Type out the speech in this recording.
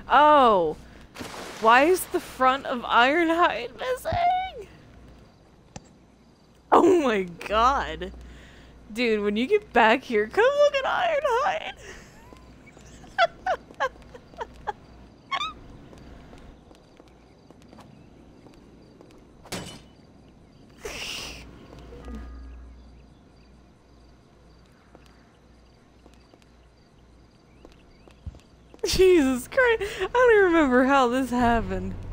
Oh! Why is the front of Ironhide missing? Oh my god. Dude, when you get back here, come look at Ironhide! Jesus Christ, I don't even remember how this happened.